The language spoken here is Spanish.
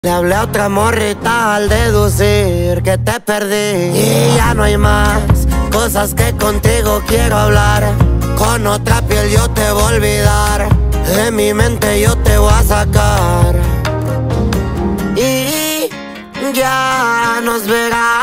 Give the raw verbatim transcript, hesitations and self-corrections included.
Le hablé a otra morrita al deducir que te perdí y ya no hay más cosas que contigo quiero hablar. Con otra piel yo te voy a olvidar, de mi mente yo te voy a sacar. Y ya nos verás